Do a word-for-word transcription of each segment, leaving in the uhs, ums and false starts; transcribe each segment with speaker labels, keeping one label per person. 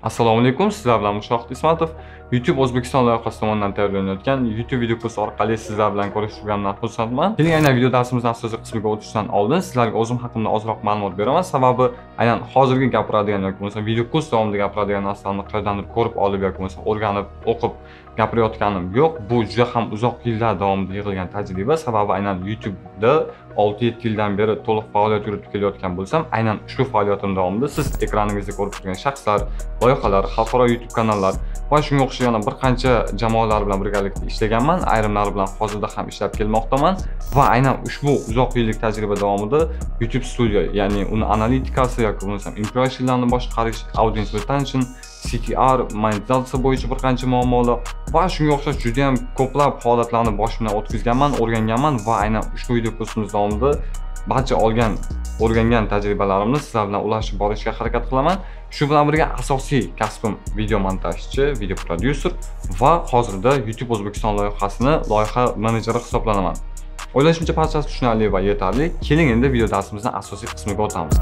Speaker 1: Assalomu alaykum, sizlar bilan Mushohid Ismatov. YouTube O'zbekiston loyihasi tomonidan tayyorlanayotgan YouTube video kursi orqali sizlar bilan ko'rishganimdan xursandman. Keling, aynan video darsimizning asosiy qismiga o'tishdan oldin sizlarga o'zim haqimda ozroq ma'lumot beraman. Sababi aynan hozirgi gapiradigan yoki bo'lmasa video kurs davomida gapiradigan narsalarni qayerdandir ko'rib olib yoki bo'lmasa o'rganib, o'qib gapirayotganim yo'q. Bu juda ham uzoq yillar davomida yig'ilgan tajriba. Sababi aynan YouTube'da olti yetti yildan beri to'liq faoliyat yuritib kelayotgan bo'lsam, aynan shu faoliyatim davomida siz ekraningizda ko'rib turgan shaxslar, loyihalar, xalqaro YouTube kanallar va shunga o'xshagan yana bir qancha jamoalar bilan birgalikda ishlaganman. Ayrimlari bilan hozirda ham ishlab kelmoqdaman va aynan ushbu uzoq yillik tajriba davomida YouTube Studio, ya'ni uni analitikasi yoki bo'lmasa impressionlarni boshqarish, audience retention, C T R, monetizatsiya bo'yicha bir qancha muammolar va shunga o'xshash juda ham ko'plab holatlarni boshimdan o'tkazganman, o'rganganman va aynan ushbu video kursimiz davomida barcha olgan, o'rgangan tajribalarimni sizlar bilan ulashib borishga harakat qilaman. Shu bilan birga asosiy kasbim video montajchi, video prodyuser va hozirda YouTube O'zbekiston loyihasini loyiha menejeri hisoblanaman. O'ylashimcha barchasi tushunarli va yetarli. Keling endi video darsimizning asosiy qismiga o'tamiz.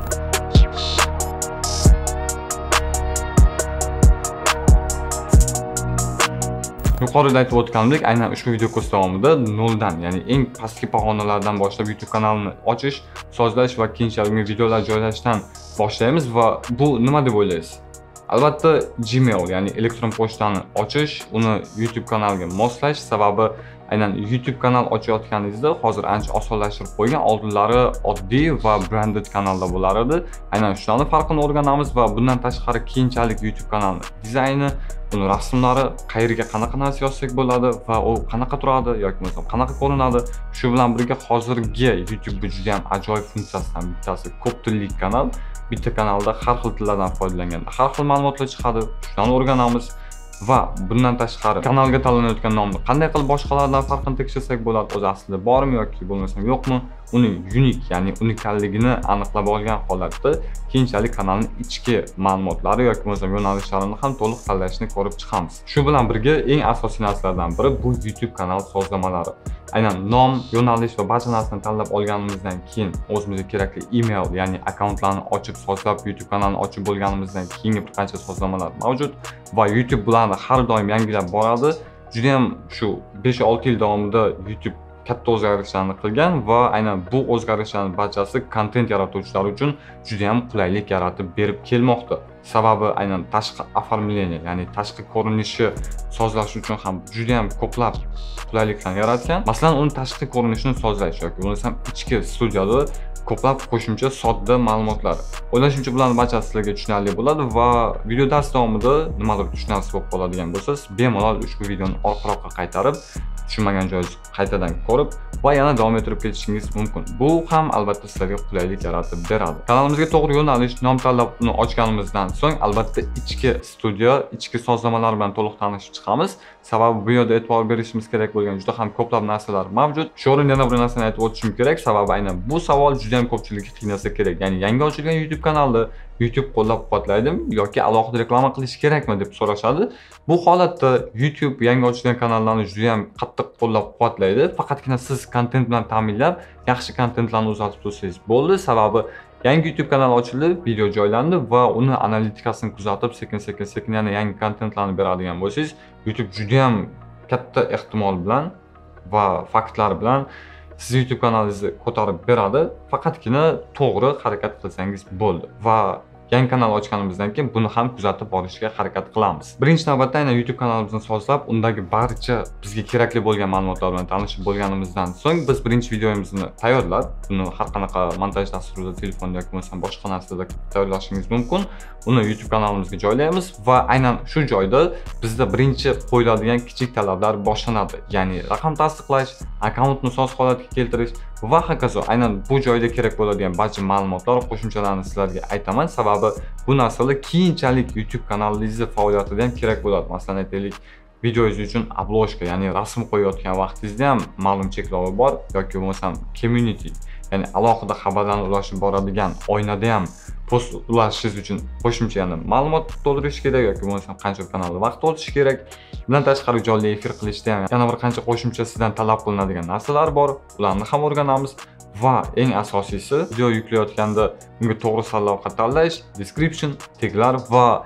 Speaker 1: Yuqorida aytib o'tganimdek, aynan ushbu video kurs davomida noldan, ya'ni eng pastki pog'onalardan boshlab YouTube kanalini ochish, sozlash va keyinchalik videolar joylashdan boshlaymiz va bu nima deb o'ylaysiz? Albatta Gmail, ya'ni elektron pochtani ochish, uni YouTube kanaliga moslash. Sababi aynan YouTube kanal ochayotganingizda hozir ancha osonlashtirib qo'ygan, oldinlari oddiy va branded kanalda bo'lar edi. Aynan shularning farqini o'rganamiz va bundan tashqari keyinchalik YouTube kanalni dizayni, uni rasmlari, qayerga qanaqa narsa yozsak bo'ladi va u qanaqa turadi yoki bo'lmasa qanaqa ko'rinadi. Shu bilan birga hozirgi YouTube juda ham ajoyib funksiyasidan bittasi ko'p tillik kanal. Bitta kanalda har xil tillardan foydalanganda har xil ma'lumotlar chiqadi. Shuni o'rganamiz. Va bundan tashqari kanalga tanlanayotgan nomni qanday qilib boshqalardan farqini tekshirsak bo'ladi, o'zi aslida bormi yoki bo'lmasam yo'qmi, uning unik, ya'ni unikalligini aniqlab olgan holatda keyinchalik kanalning ichki ma'lumotlari yoki bo'lmasam yo'nalishlarini ham to'liq tanlashni ko'rib chiqamiz. Shu bilan birga eng asosiy narsalardan biri bu YouTube kanal sozlamalari. Aynan nom, yo'nalish va barcha narsani tanlab olganimizdan keyin o'zimizga kerakli email, ya'ni akkauntlarni ochib sozlab YouTube kanalini ochib bo'lganimizdan keyingi bir qancha sozlamalar mavjud va YouTube bularni har doim yangilab boradi. Juda ham shu besh olti yil davomida YouTube katta o'zgarishlarni qilgan va aynan bu o'zgarishlarning barchasi kontent yaratuvchilar uchun juda ham qulaylik yaratib berib kelmoqda. Sababi aynan tashqi оформление, ya'ni tashqi ko'rinishi sozlash uchun ham juda ham ko'plab qulayliklarni yaratgan. Masalan, uni tashqi ko'rinishini sozlash yoki bo'lmasam ichki studiyada ko'plab qo'shimcha sodda ma'lumotlar. O'ylashimcha bularning barchasi sizlarga tushunarli bo'ladi va video dars davomida nimadir tushunarsiz bo'lib qoladigan bo'lsa, bemalol ushbu videoni orqa-roqqa qaytarib, tushunmagan joyingizni qaytadan ko'rib va yana davom ettirib ketishingiz mumkin. Bu ham albatta sizlarga qulaylik yaratib beradi. Kanalimizga to'g'ri yo'nalish, nom tanlab uni ochganimizdan so'ng albatta ichki studiyo, ichki sozlamalar bilan to'liq tanishib chiqamiz. Sababi bu yerda e'tibor berishimiz kerak bo'lgan juda ham ko'plab narsalar mavjud. Shu o'rinda yana bir narsani aytib o'tishim kerak, sababi aynan bu savol juda ham ko'pchilikka qiynasa kerak. Ya'ni yangi ochilgan YouTube kanalni YouTube qo'llab-quvvatlaydimi yoki alohida reklama qilish kerakmi deb so'rashadi. Bu holatda YouTube yangi ochilgan kanallarni juda ham qattiq qo'llab-quvvatlaydi. Faqatgina siz kontent bilan ta'minlab, yaxshi kontentlarni uzatib tursangiz bo'ldi. Sababi yangi YouTube kanal ochildi, video joylandi va uni analitikasini kuzatib, sekin-sekin sekin yana yangi kontentlarni beradigan bo'lsangiz, YouTube juda ham katta ehtimol bilan va faktlar bilan siz YouTube kanalingizni ko'tarib beradi. Faqatgina to'g'ri harakat qilsangiz bo'ldi va yangi kanal ochganimizdan keyin buni ham kuzatib borishga harakat qilamiz. Birinchi navbatda aynan YouTube kanalimizni sozlab, undagi barcha bizga kerakli bo'lgan ma'lumotlar bilan tanishib bo'lganimizdan so'ng biz birinchi videomizni tayyorlab, buni har qanaqa montaj dasturida, telefonda yoki bo'lmasa boshqa narsada tayyorlashingiz mumkin. Uni YouTube kanalimizga joylaymiz va aynan shu joyda bizda birinchi qo'yiladigan kichik talablar boshlanadi. Ya'ni raqam tasdiqlash, akkauntni soz holatga keltirish va hokazo. Aynan bu joyda kerak bo'ladigan barcha ma'lumotlar va qo'shimchalarni sizlarga aytaman. Sababi bu narsalar keyinchalik YouTube kanalingizni faoliyatida ham kerak bo'ladi. Masalan, aytaylik, videoingiz uchun obloshka, ya'ni rasm qo'yayotgan vaqtingizda ham ma'lum cheklovi bor yoki bo'lmasam community, ya'ni alohida xabarlarni ulashib boradigan oynada ham post ulashishingiz uchun qo'shimcha yana ma'lumot to'ldirish kerak yoki bo'lmasam qancha kanalda vaqt o'tishi kerak. Bundan tashqari jonli efir qilishda ham yana bir qancha qo'shimcha sizdan talab qilinadigan narsalar bor. Ularni ham o'rganamiz. Va eng asosiysi, video yuklayotganda unga to'g'ri sarlavha tanlash, description, taglar va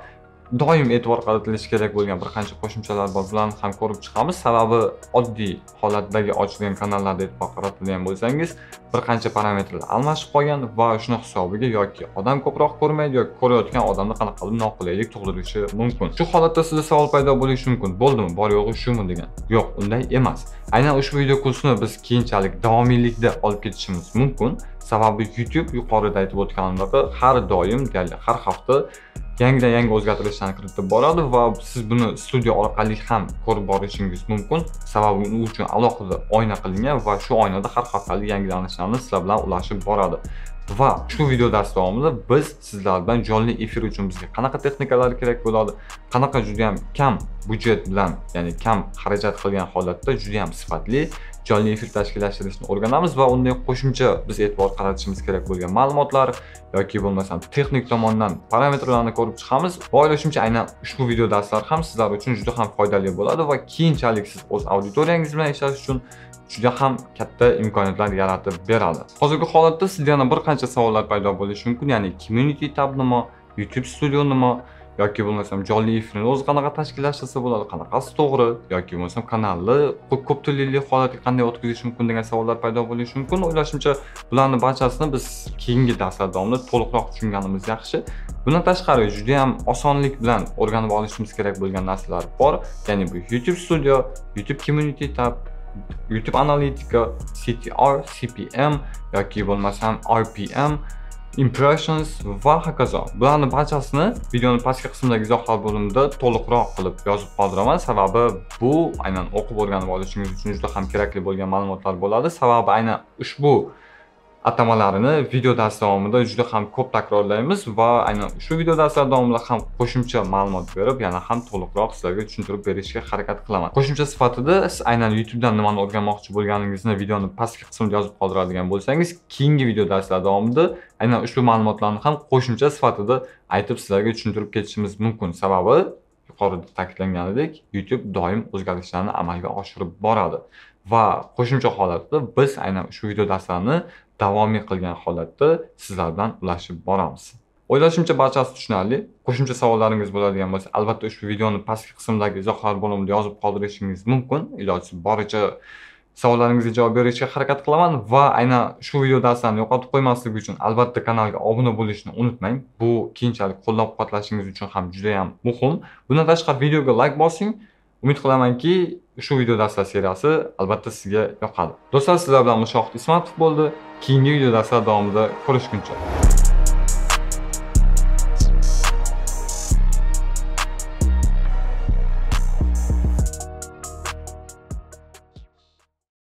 Speaker 1: doim e'tibor qaratilishi kerak bo'lgan bir qancha qo'shimchalar bor. Bularni ham ko'rib chiqamiz. Sababi oddiy holatdagi ochilgan kanallarda e'tibor qaratadigan bo'lsangiz, bir qancha parametrlar almashib qolgan va shuni hisobiga yoki odam ko'proq ko'rmaydi yoki ko'rayotgan odamni qanaqa qilib noqulaylik tug'dirishi mumkin. Shu holatda sizda savol paydo bo'lishi mumkin. Bo'ldimi? Bor yo'g'i shumi degan. Yo'q, unday emas. Aynan ushbu video kursini biz keyinchalik davomiylikda olib ketishimiz mumkin. Sababi YouTube yuqorida aytib o'tganimdek har doim, ya'ni har hafta yangidan yangi o'zgartirishlarni kiritib boradi va siz buni studiya orqali ham ko'rib borishingiz mumkin. Sababi u uchun alohida oyna qilingan va shu oynada har haftalik yangilanishlarni sizlar bilan ulashib boradi. Va shu video dars davomida biz sizlar bilan jonli efir uchun bizga qanaqa texnikalar kerak bo'ladi, qanaqa juda ham kam budjet bilan, ya'ni kam xarajat qilgan holatda juda ham sifatli jonli efir tashkillashtirishni o'rganamiz va unday qo'shimcha biz e'tibor qaratishimiz kerak bo'lgan ma'lumotlar yoki bo'lmasam texnik tomondan parametrlarni ko'rib chiqamiz. Va o'ylashimcha aynan ushbu video darslar ham sizlar uchun juda ham foydali bo'ladi va keyinchalik siz o'z auditoriyangiz bilan ishlash uchun juda ham katta imkoniyatlar yaratib beradi. Hozirgi holatda sizda yana bir qancha savollar paydo bo'lishi mumkin, ya'ni Community tab nima, YouTube Studio nima, yoki bo'lmasam jonli efirni o'zi qanaqa tashkillashtirsa bo'ladi, qanaqasi to'g'ri, yoki bo'lmasam kanalni ko'p tilli holatga qanday o'tkazish mumkin degan savollar paydo bo'lishi mumkin. O'ylashimcha bularning barchasini biz keyingi darslar davomida to'liqroq tushunganimiz yaxshi. Bundan tashqari juda ham osonlik bilan o'rganib olishimiz kerak bo'lgan narsalar bor. Ya'ni bu YouTube Studio, YouTube Community tab, YouTube Analytica, C T R, C P M yoki bo'lmasam R P M, impressions va hokazo. Bularning barchasini videoning pastki qismidagi izohlar bo'limida to'liqroq qilib yozib qoldiraman. Sababi bu aynan o'qib o'rganib olishingiz uchun juda ham kerakli bo'lgan ma'lumotlar bo'ladi. Sababi aynan ushbu atamalarini video dars davomida juda ham ko'p takrorlaymiz va aynan shu video darslar davomida ham qo'shimcha ma'lumot berib, yana ham to'liqroq sizlarga tushuntirib berishga harakat qilaman. Qo'shimcha sifatida siz aynan YouTube dan nimani o'rganmoqchi bo'lganingizni videoni pastki qismida yozib qoldiradigan bo'lsangiz, keyingi video darslar davomida aynan ushbu ma'lumotlarni ham qo'shimcha sifatida aytib sizlarga tushuntirib ketishimiz mumkin. Sababi yuqorida ta'kidlanganidek, YouTube doim o'zgarishlarni amalga oshirib boradi va qo'shimcha holatda biz aynan shu video darslarni davomiy qilgan holatda sizlar bilan ulashib boramiz. O'ylashimcha barchasi tushunarli. Qo'shimcha savollaringiz bo'ladigan bo'lsa, albatta ushbu videoni pastki qismdagi izohlar bo'limida yozib qoldirishingiz mumkin. Iloji boricha savollaringizga javob berishga harakat qilaman va aynan shu video darslarni yo'qotib qo'ymaslik uchun albatta kanalga obuna bo'lishni unutmang. Bu keyinchalik qo'llab-quvvatlashingiz uchun ham juda ham muhim. Bundan tashqari videoga like bosing. Umid qilamanki, shu video darslar seriyasi albatta sizga yoqadi. Do'stlar, sizlar bilan Mushohid Ismatov bo'ldi. Keyingi video darslar davomida ko'rishguncha.